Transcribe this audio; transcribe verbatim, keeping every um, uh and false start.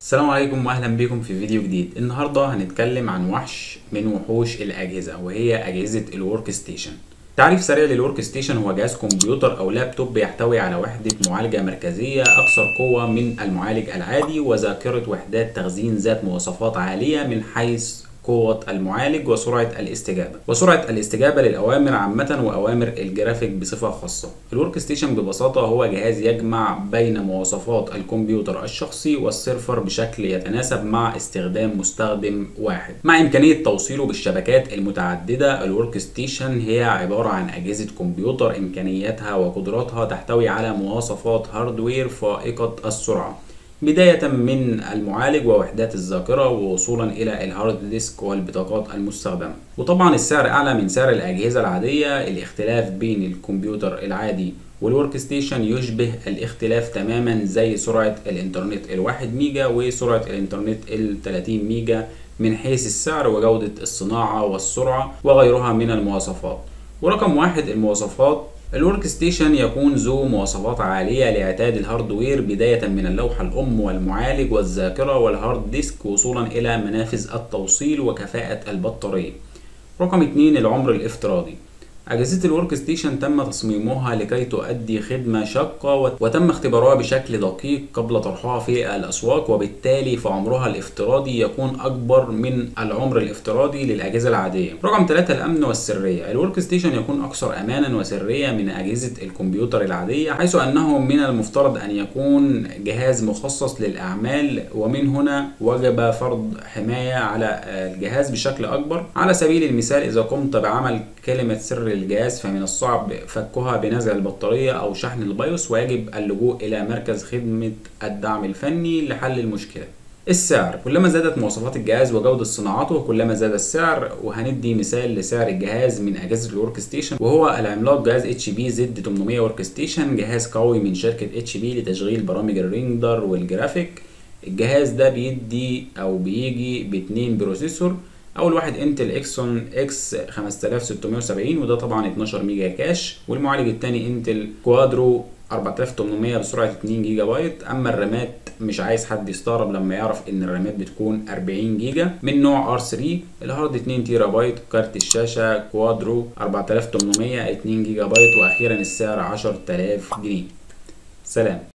السلام عليكم واهلا بكم في فيديو جديد. النهارده هنتكلم عن وحش من وحوش الاجهزه وهي اجهزه الورك ستيشن. تعريف سريع للورك ستيشن: هو جهاز كمبيوتر او لابتوب يحتوي على وحده معالجه مركزيه اكثر قوه من المعالج العادي وذاكره وحدات تخزين ذات مواصفات عاليه من حيث قوة المعالج وسرعة الاستجابة وسرعة الاستجابة للأوامر عامة وأوامر الجرافيك بصفة خاصة. الورك ستيشن ببساطة هو جهاز يجمع بين مواصفات الكمبيوتر الشخصي والسيرفر بشكل يتناسب مع استخدام مستخدم واحد، مع إمكانية توصيله بالشبكات المتعددة. الورك ستيشن هي عبارة عن أجهزة كمبيوتر إمكانياتها وقدراتها تحتوي على مواصفات هاردوير فائقة السرعة، بداية من المعالج ووحدات الذاكرة ووصولا إلى الهارد ديسك والبطاقات المستخدمة. وطبعا السعر أعلى من سعر الأجهزة العادية. الاختلاف بين الكمبيوتر العادي والورك ستيشن يشبه الاختلاف تماما زي سرعة الإنترنت الواحد ميجا وسرعة الإنترنت التلاتين ميجا من حيث السعر وجودة الصناعة والسرعة وغيرها من المواصفات. ورقم واحد: المواصفات. الورك ستيشن يكون ذو مواصفات عالية لاعتاد الهاردوير، بداية من اللوحة الأم والمعالج والذاكرة والهارد ديسك وصولا إلى منافذ التوصيل وكفاءة البطارية. رقم اتنين: العمر الافتراضي. أجهزة الورك ستيشن تم تصميمها لكي تؤدي خدمة شاقة وتم اختبارها بشكل دقيق قبل طرحها في الأسواق، وبالتالي فعمرها الافتراضي يكون أكبر من العمر الافتراضي للأجهزة العادية. رقم ثلاثة: الأمن والسرية. الورك ستيشن يكون أكثر أمانا وسرية من أجهزة الكمبيوتر العادية، حيث أنه من المفترض أن يكون جهاز مخصص للأعمال، ومن هنا وجب فرض حماية على الجهاز بشكل أكبر. على سبيل المثال، إذا قمت بعمل كلمة سر الجهاز فمن الصعب فكها بنزع البطارية أو شحن البيوس، ويجب اللجوء إلى مركز خدمة الدعم الفني لحل المشكلة. السعر: كلما زادت مواصفات الجهاز وجودة صناعته كلما زاد السعر. وهندي مثال لسعر الجهاز من أجهزة الورك ستيشن، وهو العملاق جهاز اتش بي زد تمنمية ورك ستيشن، جهاز قوي من شركة اتش بي لتشغيل برامج الريندر والجرافيك. الجهاز ده بيدي أو بيجي باتنين بروسيسور، اول واحد انتل اكسون اكس خمسة آلاف وستمية وسبعين وده طبعا اتناشر ميجا كاش، والمعالج الثاني انتل كوادرو اربعة آلاف وتمنمية بسرعه اتنين جيجا بايت. اما الرامات مش عايز حد يستغرب لما يعرف ان الرامات بتكون اربعين جيجا من نوع ار ثلاثة. الهارد اتنين تيرا بايت. كارت الشاشه كوادرو اربعة آلاف وتمنمية اتنين جيجا بايت. واخيرا السعر عشرة آلاف جنيه. سلام.